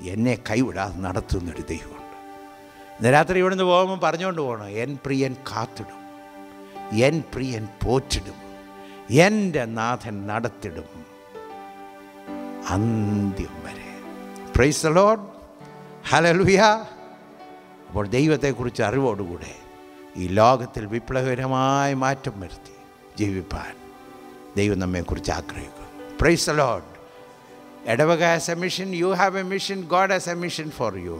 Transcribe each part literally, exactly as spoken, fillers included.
എന്നെ കൈവിടാതെ നടത്തുന്നൊരു ദൈവമുണ്ട്. ഇന്ന് രാത്രി ഇവിടുന്ന് പോകുമ്പോൾ പറഞ്ഞുകൊണ്ട് പോകണം, എൻ പ്രിയൻ കാത്തിടും, എൻ പ്രിയൻ പോറ്റിടും, എൻ്റെ നാഥൻ നടത്തിടും അന്ത്യം വരെ. Praise the lord. ഹല്ലേലൂയ. അപ്പോൾ ദൈവത്തെക്കുറിച്ച് അറിവോടുകൂടെ ഈ ലോകത്തിൽ വിപ്ലവകരമായ മാറ്റം വരുത്തി ജീവിപ്പാൻ ദൈവം നമ്മെക്കുറിച്ച് ആഗ്രഹിക്കുന്നു. Praise the lord. Edavaka has a mission, you have a mission, God has a mission for you.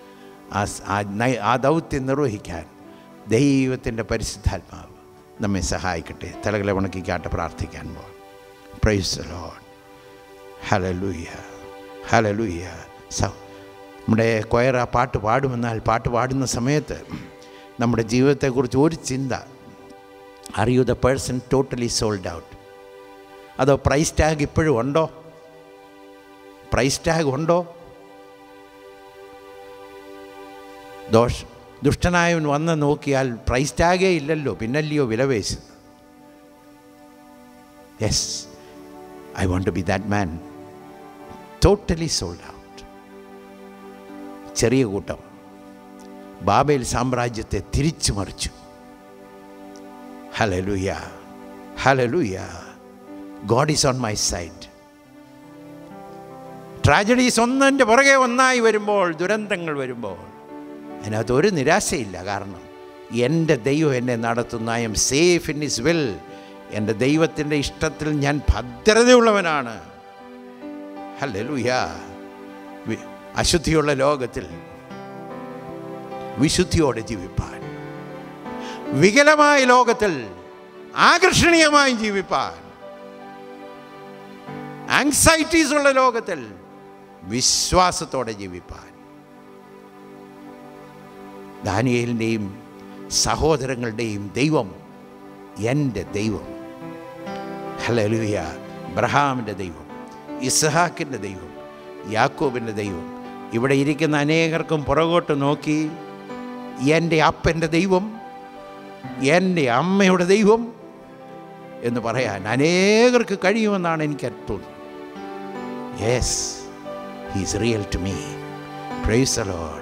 ആ ദൗത്യം നിർവഹിക്കാൻ ദൈവത്തിൻ്റെ പരിശുദ്ധാത്മാവ് നമ്മെ സഹായിക്കട്ടെ. തലകളെ ഉണക്കിക്കാട്ട് പ്രാർത്ഥിക്കാൻ പോകാം. Praise the lord. Hallelujah, hallelujah. നമ്മുടെ കൊയർ ആ പാട്ട് പാടുമെന്നാൽ പാട്ട് പാടുന്ന സമയത്ത് നമ്മുടെ ജീവിതത്തെക്കുറിച്ച് ഒരു ചിന്ത. Are you the person totally sold out? അതോ പ്രൈസ് ടാഗ് ഇപ്പോഴും ഉണ്ടോ? പ്രൈസ് ടാഗ് ഉണ്ടോ? ദോഷ ദുഷ്ടനായവൻ വന്ന് നോക്കിയാൽ പ്രൈസ് ടാഗേ ഇല്ലല്ലോ, പിന്നല്ലയോ വിലപേശുന്നത്. Yes, I want to be that man, totally sold out. ചെറിയ കൂട്ടം ബാബേൽ സാമ്രാജ്യത്തെ തിരിച്ചു മറിച്ചു. Hallelujah, hallelujah. God is on my side. Tragedies ഒന്നിൻ്റെ പുറകെ ഒന്നായി വരുമ്പോൾ, ദുരന്തങ്ങൾ വരുമ്പോൾ അതിനകത്ത് ഒരു നിരാശയില്ല. കാരണം എൻ്റെ ദൈവം എന്നെ നടത്തുന്ന, I am safe in his will. എൻ്റെ ദൈവത്തിൻ്റെ ഇഷ്ടത്തിൽ ഞാൻ ഭദ്രതയുള്ളവനാണ്. ഹല്ലേലൂയ. അശുദ്ധിയുള്ള ലോകത്തിൽ വിശുദ്ധിയോടെ ജീവിപ്പാൻ, വികലമായ ലോകത്തിൽ ആകർഷണീയമായി ജീവിപ്പാൻ, ആങ്സൈറ്റീസ് ഉള്ള ലോകത്തിൽ വിശ്വാസത്തോടെ ജീവിപ്പാൻ ദാനിയേലിൻ്റെയും സഹോദരങ്ങളുടെയും ദൈവം എൻ്റെ ദൈവം. ഹല്ലേലൂയ. അബ്രഹാമിൻ്റെ ദൈവം, ഇസ്ഹാക്കിൻ്റെ ദൈവം, യാക്കോബിൻ്റെ ദൈവം. ഇവിടെ ഇരിക്കുന്ന അനേകർക്കും പുറകോട്ട് നോക്കി എൻ്റെ അപ്പൻ്റെ ദൈവം, എൻ്റെ അമ്മയുടെ ദൈവം എന്ന് പറയാൻ അനേകർക്ക് കഴിയുമെന്നാണ് എനിക്ക് തോന്നുന്നത്. Yes, he is real to me. Praise the lord.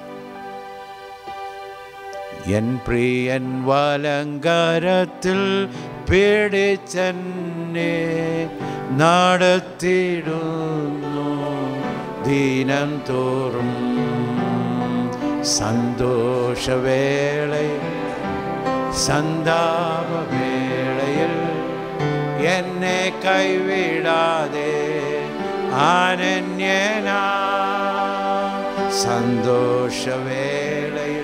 എൻ പ്രിയൻ വലങ്കരത്തിൽ പിടിച്ചെന്നെ നടത്തിടുന്നു ദിനം തോറും. സന്തോഷവേളയിൽ സന്താപവേളയിൽ എന്നെ കൈവിടാതെ അനന്യനാ. സന്തോഷവേളയിൽ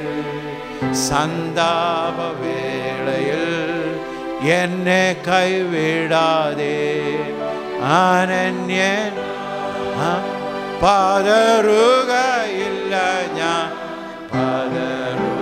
സന്താപവേളയിൽ എന്നെ കൈവിടാതെ അനന്യനാ. പതറുകയില്ല ഞാൻ, പതറു